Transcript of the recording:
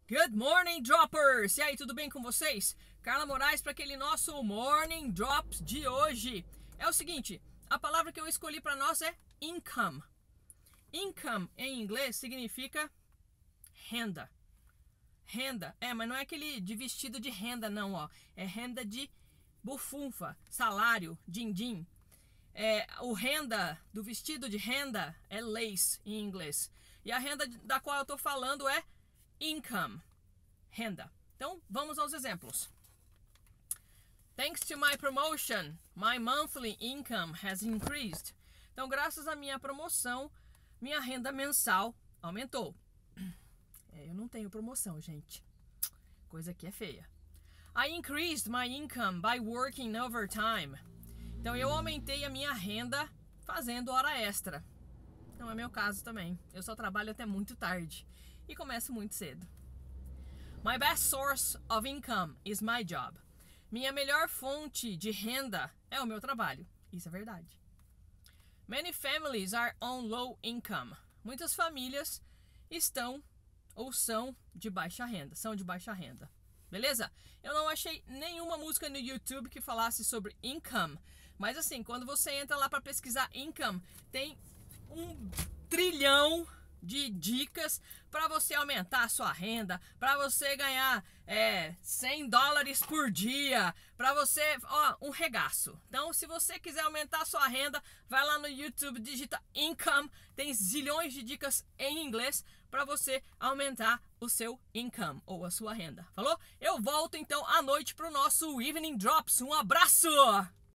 Good morning, droppers! E aí, tudo bem com vocês? Carla Moraes para aquele nosso Morning Drops de hoje. É o seguinte, a palavra que eu escolhi para nós é income. Income em inglês significa renda. Renda, mas não é aquele de vestido de renda não, ó. É renda de bufunfa, salário, din-din. O renda do vestido de renda é lace em inglês. E a renda da qual eu tô falando é income, renda. Então, vamos aos exemplos. Thanks to my promotion, my monthly income has increased. Então, graças à minha promoção, minha renda mensal aumentou. Eu não tenho promoção, gente. Coisa que é feia. I increased my income by working overtime. Então, eu aumentei a minha renda fazendo hora extra. Não é meu caso também. Eu só trabalho até muito tarde e começo muito cedo. My best source of income is my job. Minha melhor fonte de renda é o meu trabalho. Isso é verdade. Many families are on low income. Muitas famílias estão ou são de baixa renda. São de baixa renda. Beleza? Eu não achei nenhuma música no YouTube que falasse sobre income. Mas assim, quando você entra lá para pesquisar income, tem 1 trilhão de dicas para você aumentar a sua renda, para você ganhar $100 por dia, para você, um regaço. Então, se você quiser aumentar a sua renda, vai lá no YouTube, digita income, tem zilhões de dicas em inglês para você aumentar o seu income ou a sua renda. Falou? Eu volto então à noite pro nosso Evening Drops. Um abraço!